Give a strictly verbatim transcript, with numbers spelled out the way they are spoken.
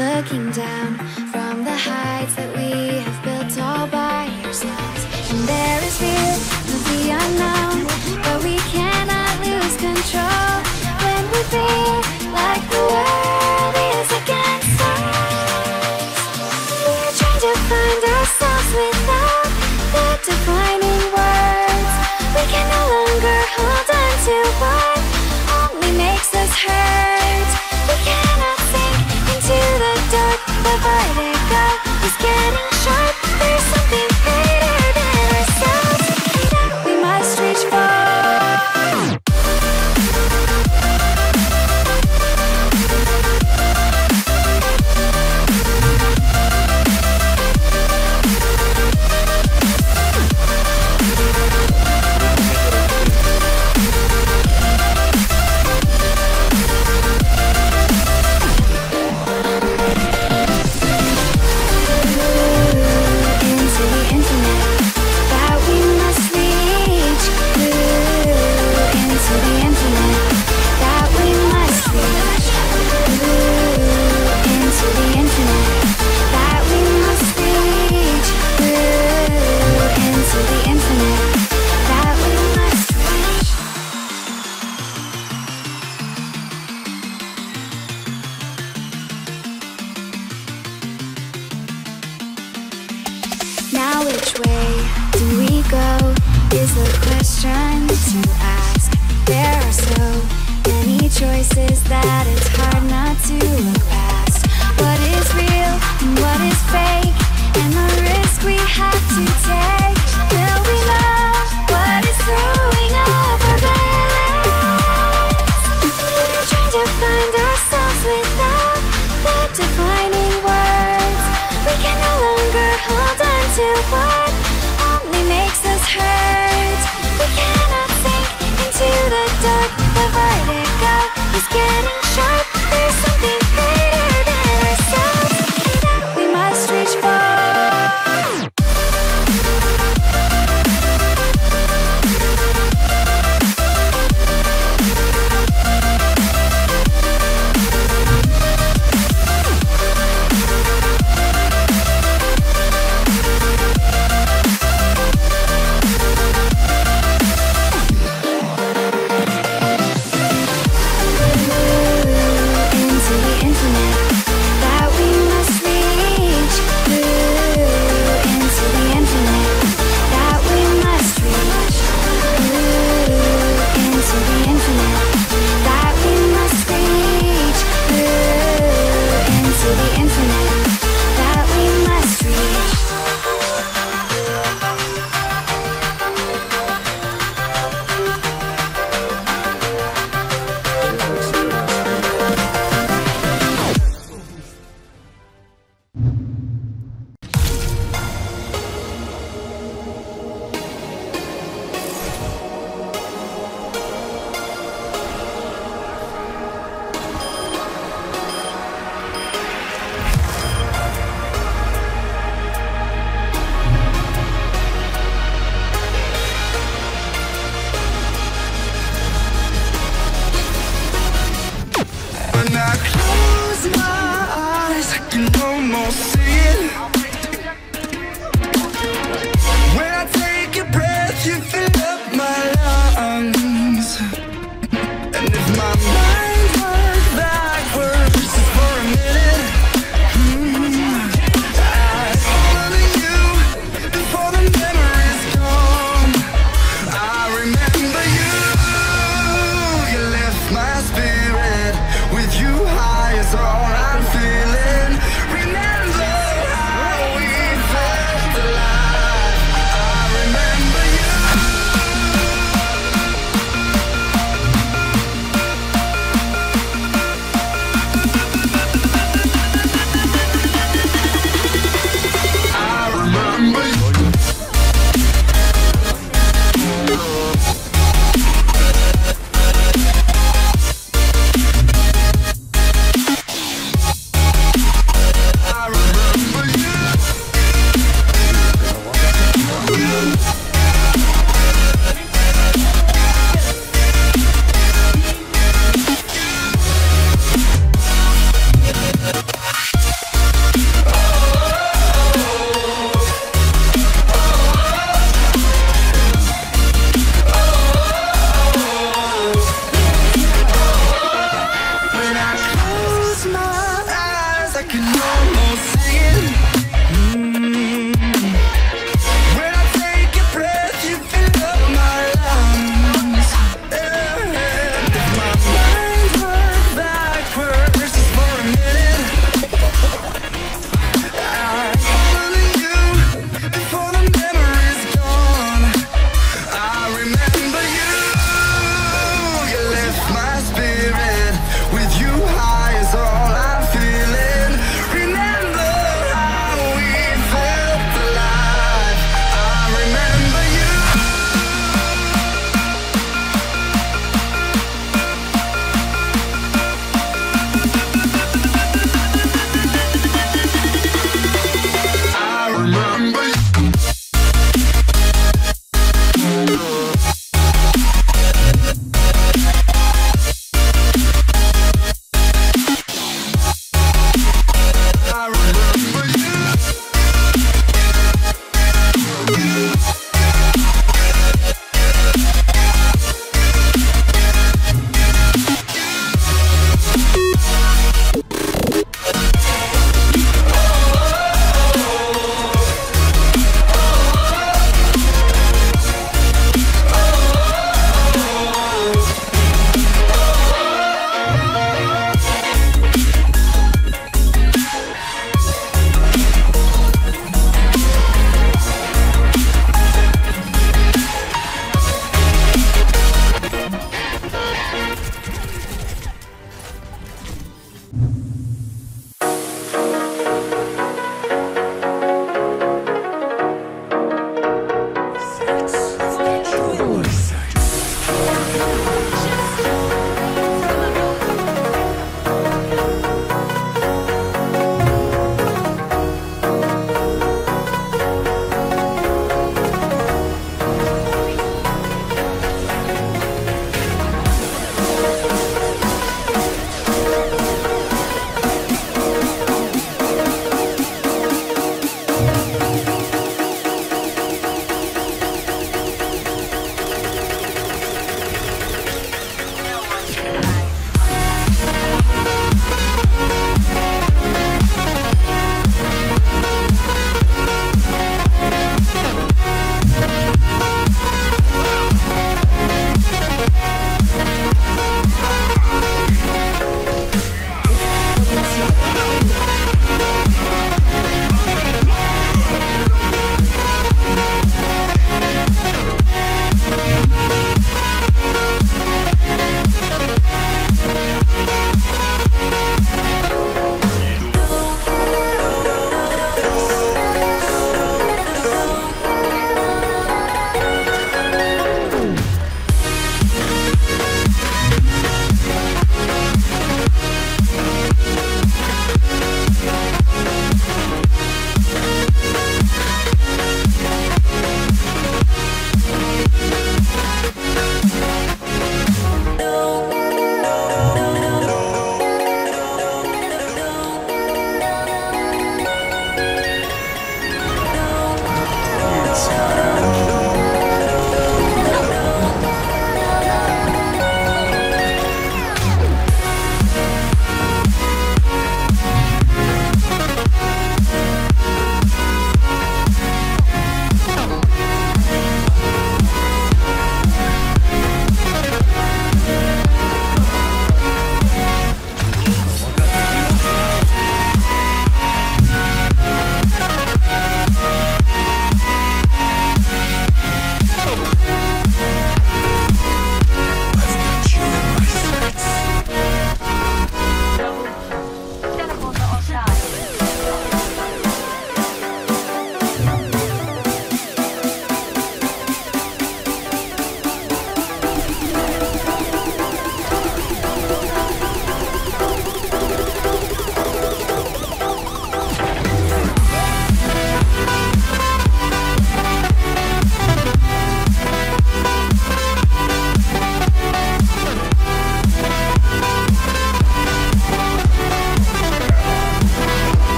looking down from the heights that we have built all by ourselves. And there is fear of the unknown, but we cannot lose control when we feel like the world is against us. We're trying to find ourselves without the defining words. We can no longer hold on to what only makes us hurt. We cannot sink into the dark. The vertigo is getting sharp. There's something greater than ourselves that we must reach for. Now which way do we go is the question to ask. There are so many choices that it's hard not to look past. What is real and what is fake, and the risk we have to take. Will we know what is throwing off our balance? We're trying to find ourselves without the defining words. We can no longer hold on to what only makes us hurt. We cannot sink into the dark. The vertigo is getting